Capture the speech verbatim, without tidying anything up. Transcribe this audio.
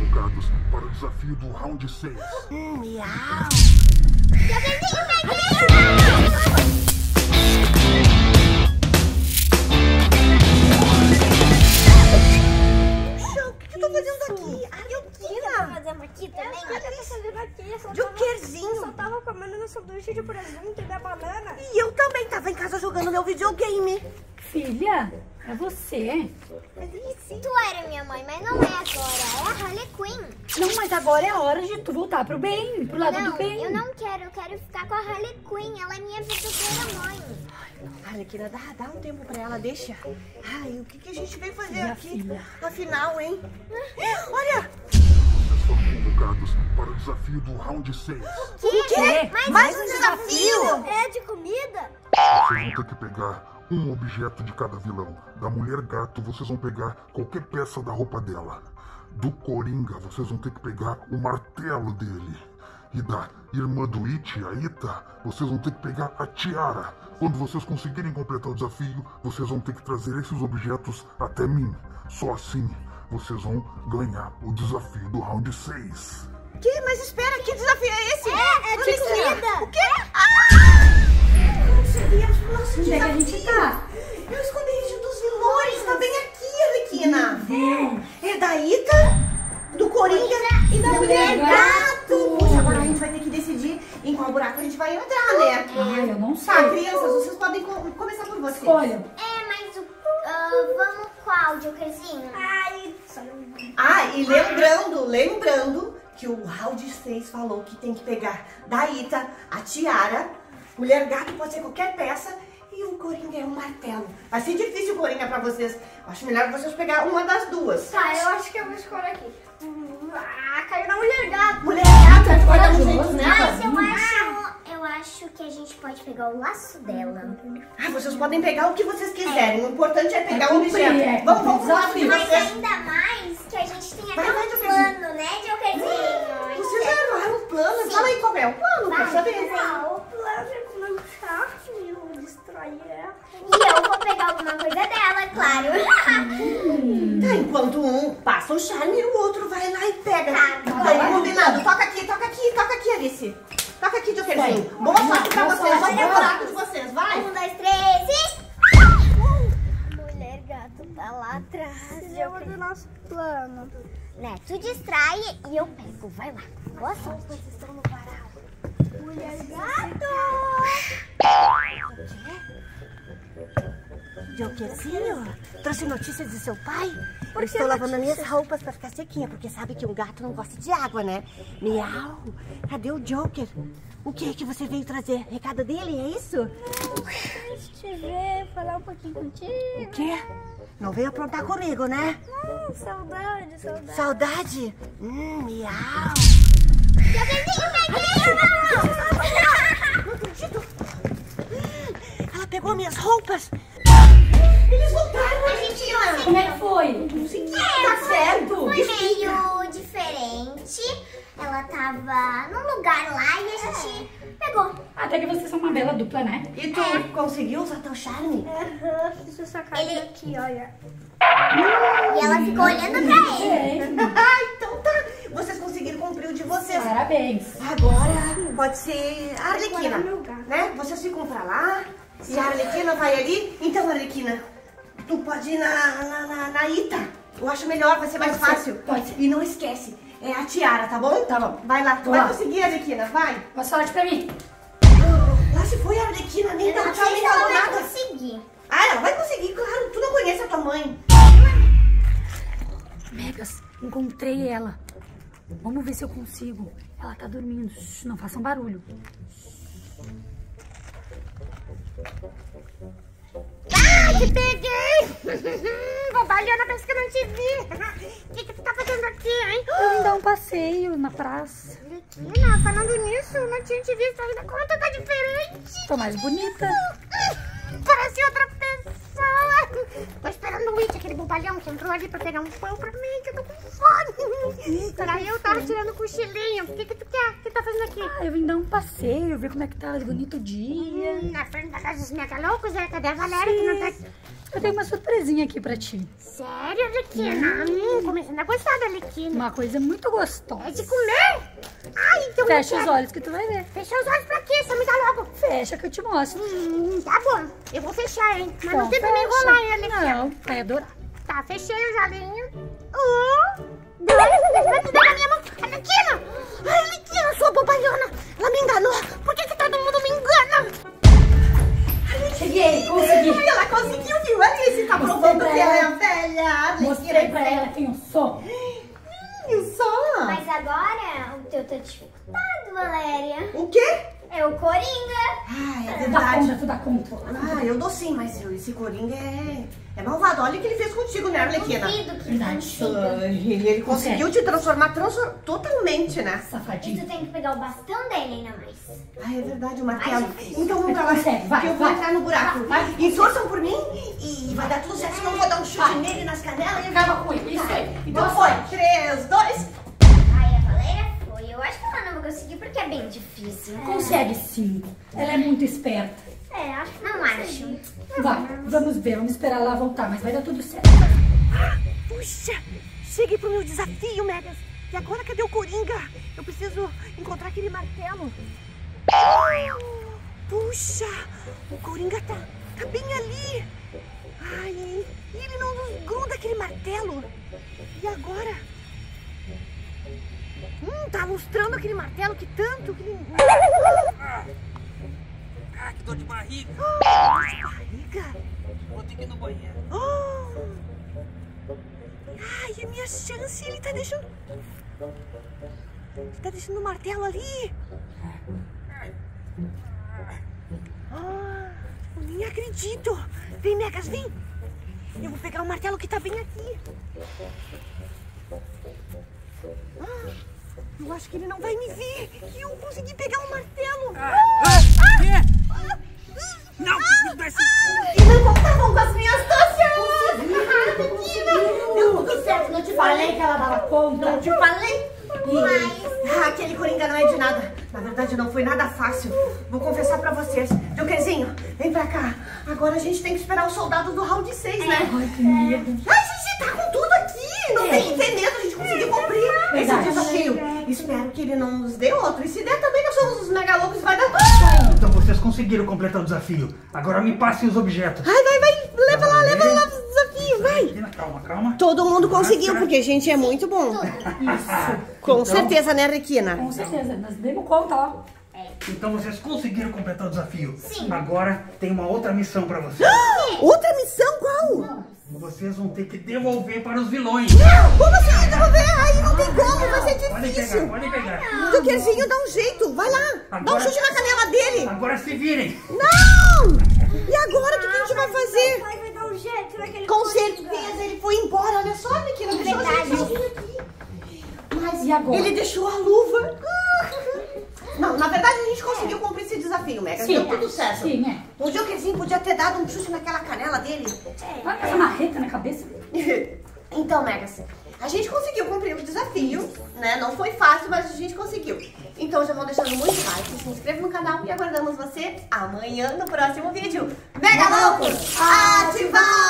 convocados para o desafio do round seis. Hum, miau. O que eu tô fazendo aqui? Arlequina! Tá fazendo aqui também? O que eu tô fazendo aqui? Eu Jokerzinho! só tava comendo meu sanduíche de presunto e minha banana. E eu também tava em casa jogando meu videogame. Filha, é você? Tu era minha mãe, mas não é agora. É a Harley Quinn. Não, mas agora é a hora de tu voltar pro bem, pro lado Não, do bem. eu não quero. Eu quero ficar com a Harley Quinn. Ela é minha verdadeira mãe. Arlequina, dá, dá um tempo pra ela, deixa. Ai, o que, que a gente veio fazer Minha aqui? filha. Afinal, hein? Olha! Vocês foram convocados para o desafio do round seis. O quê? Mais, Mais um um desafio? É de comida? Vocês vão ter que pegar um objeto de cada vilão. Da Mulher Gato, vocês vão pegar qualquer peça da roupa dela. Do Coringa, vocês vão ter que pegar o martelo dele. E da irmã do It, a Ita, vocês vão ter que pegar a tiara. Quando vocês conseguirem completar o desafio, vocês vão ter que trazer esses objetos até mim. Só assim vocês vão ganhar o desafio do round seis. Que? Mas espera, que desafio é esse? É, é de Onde será? comida. O quê? Ah! Eu não sabia o nosso Onde é que a desafio. gente tá? É o esconderijo dos vilões, tá bem aqui, Arlequina. Deus. É da Ita, do Coringa e da Mulher Gato. Puxa, agora a gente vai ter que decidir em qual buraco a gente vai entrar, né? Ai, eu não Tá, sei. crianças, vocês podem co- começar por vocês. Escolha. É, mas o... ah, vamos qual, Jokerzinho? Ai, só não... Ah, e lembrando, lembrando que o round seis falou que tem que pegar da Ita a tiara, Mulher Gato pode ser qualquer peça e o Coringa é um martelo. Vai ser difícil o Coringa pra vocês. Acho melhor vocês pegar uma das duas. Tá, eu acho que eu vou escolher aqui. Ah, caiu na Mulher Gato. Mulher Gato, vai dar um jeito nela. Mas eu acho... Eu acho que a gente pode pegar o laço dela. Ah, vocês podem pegar o que vocês quiserem. O importante é pegar É um cumprir, objeto. é Vamos, cumprir vamos lá, desafio. Mas vocês. ainda mais que a gente tem Vai, até vai, um Jokerzinho. plano, né, Jokerzinho? Vocês já armaram o plano? Fala aí qual é o plano, quer saber? Ah, o plano é começar e eu distrair ela. E eu vou pegar alguma coisa dela, claro. Tá, enquanto um passa o charme, o outro vai lá e pega. Tá, Tá, vai. aí, combinado. Toca aqui, toca aqui, toca aqui, Alice. Toca aqui, Jokerzinho. Vai. Boa sorte pra Boa vocês. sorte, Olha o vai. buraco de vocês, vai. Um, dois, três e... Mulher Gato tá lá atrás. Jogo do nosso plano. Né, tu distrai e eu pego. Vai lá. Boa sorte. Vocês estão no varal. Mulher Gato! Jokerzinho, trouxe notícias de seu pai? Eu estou lavando as minhas roupas pra ficar sequinha, porque sabe que um gato não gosta de água, né? Miau, cadê o Joker? O que é que você veio trazer? Recado dele, é isso? Deixa eu te ver, falar um pouquinho contigo. O quê? Não veio aprontar comigo, né? Ah, saudade, saudade. Saudade? Hum, miau. Não acredito. Ela pegou minhas roupas. Eles voltaram, A gente conseguiu. Como é que foi? Tá certo. Foi meio diferente. Ela tava num lugar lá e a gente pegou. Até que vocês são uma bela dupla, né? E tu conseguiu usar teu charme? Fiz essa cara aqui, olha. E ela ficou olhando pra ele. Bem, Ah, então tá. Vocês conseguiram cumprir o de vocês. parabéns. Agora pode ser a Arlequina, Agora é meu gato. né? Vocês ficam pra lá e a Arlequina vai ali. Então, Arlequina, tu pode ir na, na, na, na Ita. Eu acho melhor, vai ser mais Pode ser, fácil. pode ser. E não esquece, é a tiara, tá bom? Tá bom. Vai lá, tu Tô vai lá. conseguir, Arlequina, vai. Boa sorte pra mim. Lá se foi a Arlequina, nem Eu dá não tchau, sei nem se ela falou vai nada. conseguir. Ah, ela vai conseguir, claro. Tu não conhece a tua mãe. Megas, encontrei ela. Vamos ver se eu consigo. Ela tá dormindo. Shhh, não façam barulho. Ah, te peguei! Bobalhona, parece que eu não te vi. O que, que tu tá fazendo aqui, hein? Eu vim dar um passeio na praça. Arlequina, falando nisso, eu não tinha te visto ainda. Como tu tá diferente? Tô mais bonita. Parece outra pessoa. Tô esperando o It, aquele bobalhão que entrou ali pra pegar um pão pra mim, que eu tô com fome. Pra eu tava tirando um cochilinho. O que que tu quer? O que tu tá fazendo aqui? Ah, eu vim dar um passeio, ver como é que tá de bonito o dia. Hum, na frente da casa dos meia loucos, é? Cadê a Valéria que não tá aqui? Eu tenho uma surpresinha aqui pra ti. Sério, Arlequina? Hum, começando a gostar da Arlequina. Uma coisa muito gostosa. É de comer? Ai, então Fecha eu os quero. olhos que tu vai ver. Fecha os olhos pra quê? Só me dá logo. Fecha que eu te mostro. Hum, tá bom. Eu vou fechar, hein? Mas Então, não tem pra me fecha. enrolar, hein, Arlequina? Não, vai adorar. Tá, fechei os olhinhos. Um, dois, vai me dar na minha mão. Arlequina! Ai, Arlequina, sua bobalhona. Ela me enganou. Por que que todo mundo me engana? Cheguei, consegui. Ai, ela conseguiu, viu? Alice tá Mostrei provando pra que ela é ela. a velha. Mostrei pra ela quem eu sou. Viu só? Mas agora o teu tá dificultado, Valéria. O quê? É o Coringa. Ah, é Tu dá conta, verdade. tu dá conta. Ah, eu dou sim, mas esse Coringa é, é malvado. Olha o que ele fez contigo, né, Arlequina? Duvido que Verdade. consiga. Ele, ele conseguiu te transformar transfor- totalmente, né? E Safadinho. tu tem que pegar o bastão dele ainda mais. Ah, é verdade, o martelo. Mais difícil. Então vamos Mas pra lá, consegue, vai, que eu vou vai. entrar no buraco. Vai, vai. E torçam por mim e vai dar tudo certo, senão eu vou dar um chute Vai. nele nas canelas e Acaba com ele, isso aí. Então foi, três, dois... Ai, a Valéria foi. Eu acho que ela não vai conseguir porque é bem difícil. Consegue sim. Ela é muito esperta. É, acho que não acho. Vai, vamos ver, vamos esperar ela voltar, mas vai dar tudo certo. Puxa, cheguei pro meu desafio, Megas. E agora cadê o Coringa? Eu preciso encontrar aquele martelo. Puxa, o Coringa tá, tá bem ali. Ai, e ele não nos gruda aquele martelo. E agora? Hum, tá lustrando aquele martelo que tanto que ele... Ah, que dor de barriga. Barriga? Vou ter que ir no banheiro. Oh! Ai, a minha chance, ele tá deixando... Ele tá deixando o martelo ali. Ah, eu nem acredito. Vem, Megas, vem. Eu vou pegar o martelo que tá bem aqui. Ah, eu acho que ele não vai me ver. E eu consegui pegar o martelo. Ah, ah, quê? Não, me dá esse... E não contavam com as minhas tochas. Deu tudo certo, não te falei que ela dava conta. Não te falei? Mas... Ah, aquele Coringa não é de nada. Na verdade, não foi nada fácil. Vou confessar pra vocês. Jokerzinho, vem pra cá. Agora a gente tem que esperar os soldados do round seis, né? Ai, que medo. Ai, gente, tá com tudo aqui. Não É. tem que ter medo. A gente conseguiu cumprir esse Verdade. desafio. Espero que ele não nos dê outro. E se der também, nós somos os megalocos e vai dar... Então vocês conseguiram completar o desafio. Agora me passem os objetos. Ai, vai, vai. Leva lá, leva lá os desafios, vai. Imagina, calma, calma. Todo mundo conseguiu, Máscara. porque a gente é muito bom. Com certeza, né, Requina? Com certeza, nós demos conta, ó. Então vocês conseguiram completar o desafio. Sim. Agora tem uma outra missão pra vocês. Outra missão? Qual? Vocês vão ter que devolver para os vilões. Como assim vai devolver? Ai, não tem como, vai ser Podem pegar, difícil. podem pegar. Jokerzinho, dá um jeito, vai lá. Dá um Agora- chute na canela dele. Agora se virem. Não! E agora, o que, que a gente vai fazer? Vai, vai dar um jeito naquele Com Coringa. certeza, ele foi embora, olha só, Requina. deixou a Verdade. gente aqui. Mas E agora? ele deixou a luva. Não, na verdade a gente conseguiu cumprir esse desafio, Megas. Sim, Deu tudo certo. sim, é. O Jokerzinho podia ter dado um chute naquela canela dele. Vai com essa marreta na cabeça. Então, Megas, a gente conseguiu cumprir o desafio, né? Não foi fácil, mas a gente conseguiu. Então já vão deixando muito like, se inscreva no canal e aguardamos você amanhã no próximo vídeo. Mega Loucos, ativar!